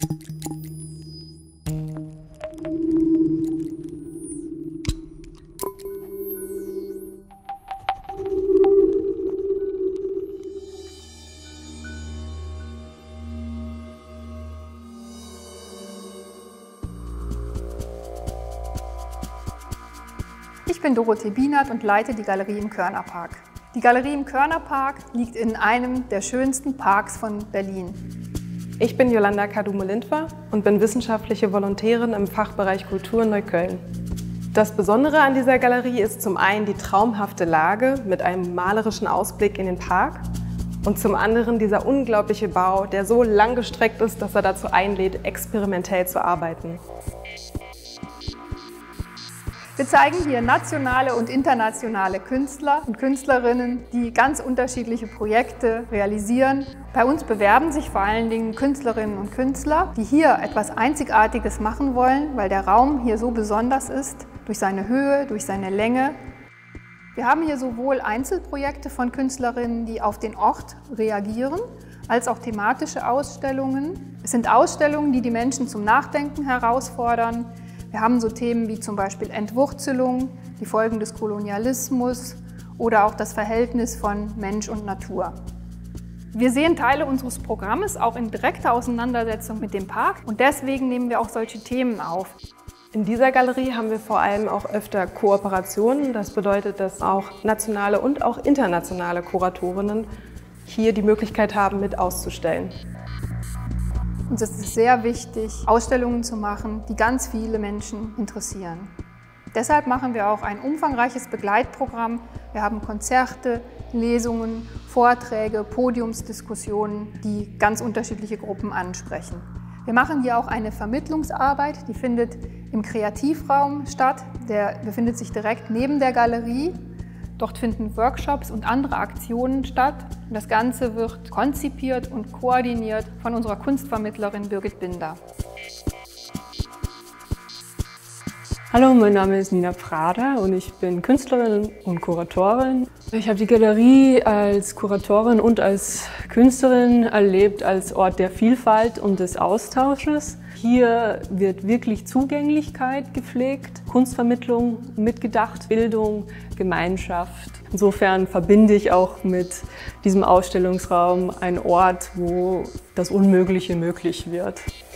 Ich bin Dorothee Bienert und leite die Galerie im Körnerpark. Die Galerie im Körnerpark liegt in einem der schönsten Parks von Berlin. Ich bin Jolanda Kadume-Lindwer und bin wissenschaftliche Volontärin im Fachbereich Kultur in Neukölln. Das Besondere an dieser Galerie ist zum einen die traumhafte Lage mit einem malerischen Ausblick in den Park und zum anderen dieser unglaubliche Bau, der so langgestreckt ist, dass er dazu einlädt, experimentell zu arbeiten. Wir zeigen hier nationale und internationale Künstler und Künstlerinnen, die ganz unterschiedliche Projekte realisieren. Bei uns bewerben sich vor allen Dingen Künstlerinnen und Künstler, die hier etwas Einzigartiges machen wollen, weil der Raum hier so besonders ist, durch seine Höhe, durch seine Länge. Wir haben hier sowohl Einzelprojekte von Künstlerinnen, die auf den Ort reagieren, als auch thematische Ausstellungen. Es sind Ausstellungen, die die Menschen zum Nachdenken herausfordern. Wir haben so Themen wie zum Beispiel Entwurzelung, die Folgen des Kolonialismus oder auch das Verhältnis von Mensch und Natur. Wir sehen Teile unseres Programmes auch in direkter Auseinandersetzung mit dem Park und deswegen nehmen wir auch solche Themen auf. In dieser Galerie haben wir vor allem auch öfter Kooperationen. Das bedeutet, dass auch nationale und auch internationale Kuratorinnen hier die Möglichkeit haben, mit auszustellen. Uns ist es sehr wichtig, Ausstellungen zu machen, die ganz viele Menschen interessieren. Deshalb machen wir auch ein umfangreiches Begleitprogramm. Wir haben Konzerte, Lesungen, Vorträge, Podiumsdiskussionen, die ganz unterschiedliche Gruppen ansprechen. Wir machen hier auch eine Vermittlungsarbeit, die findet im Kreativraum statt. Der befindet sich direkt neben der Galerie. Dort finden Workshops und andere Aktionen statt. Das Ganze wird konzipiert und koordiniert von unserer Kunstvermittlerin Birgit Binder. Hallo, mein Name ist Nina Prader und ich bin Künstlerin und Kuratorin. Ich habe die Galerie als Kuratorin und als Künstlerin erlebt als Ort der Vielfalt und des Austausches. Hier wird wirklich Zugänglichkeit gepflegt, Kunstvermittlung mitgedacht, Bildung, Gemeinschaft. Insofern verbinde ich auch mit diesem Ausstellungsraum einen Ort, wo das Unmögliche möglich wird.